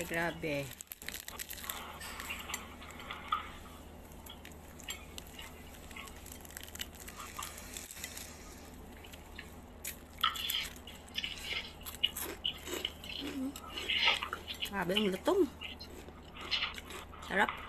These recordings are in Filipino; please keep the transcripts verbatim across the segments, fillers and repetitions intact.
Grabe. Grabe ang lutong. Sarap.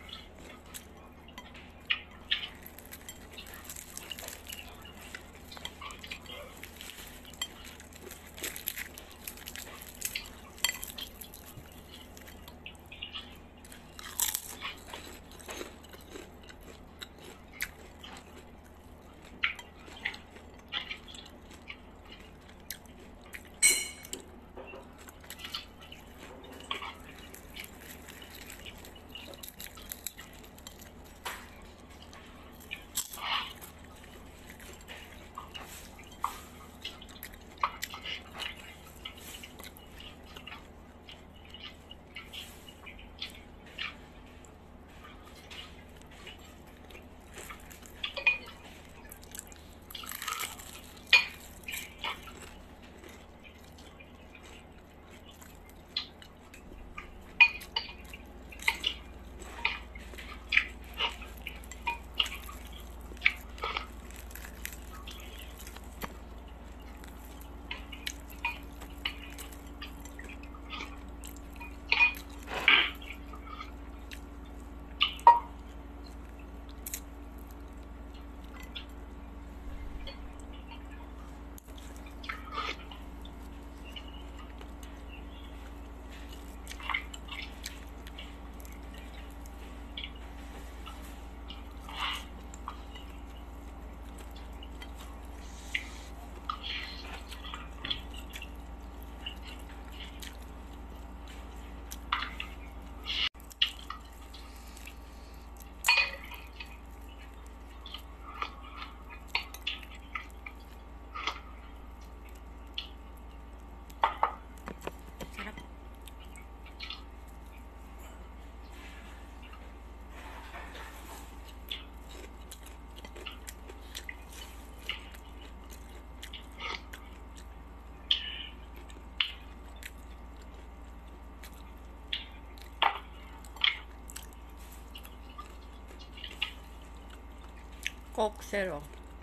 Coke Zero.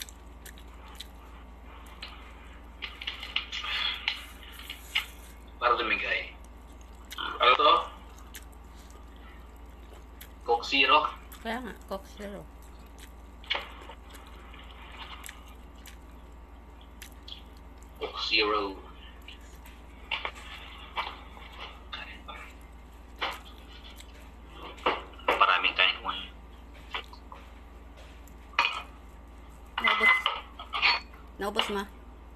Para lumigay. Ano to? Coke Zero? Kaya nga, Coke Zero. Coke Zero. Maraming kain ko ngayon. Naubos. Naubos ma.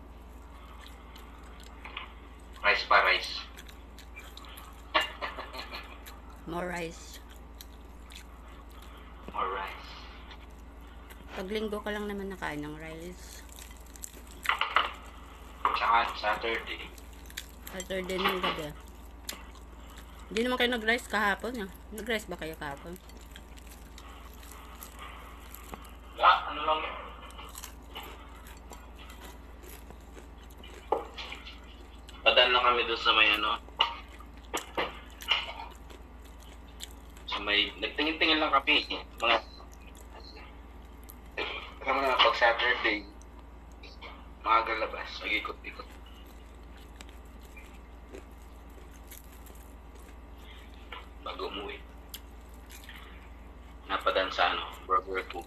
Rice pa rice. More rice. More rice. Pag linggo ka lang naman nakain ng rice. Tsaka Saturday. Saturday ng gabi. Hindi naman kayo nag-rice kahapon. Ah. Nag-rice ba kayo kahapon? Ah, ano lang yun? Padaan lang kami doon sa may ano. Sa may, nagtingin-tingin lang kami. Mga, alam mo na, pag Saturday, maaga labas, mag-ikot-ikot. Bago umuwi. Napadaan sa ano, burger po.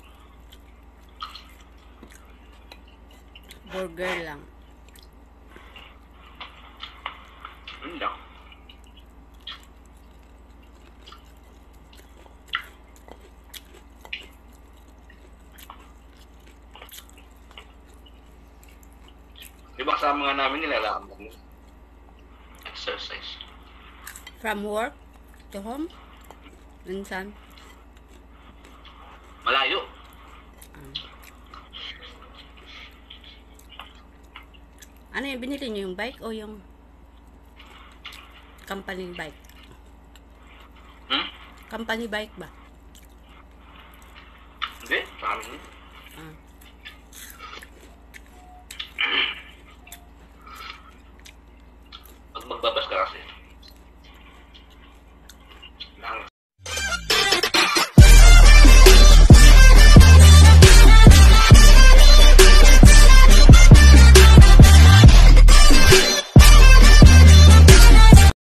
Burger lang. Hindi lang. Diba kasama nga namin nilalakad mo? Exercise. From work to home? Minsan? Malayo. Um, ano yung binili niyo? Yung bike o yung company bike? Hmm? Company bike ba? Hindi, sa amin. Ah.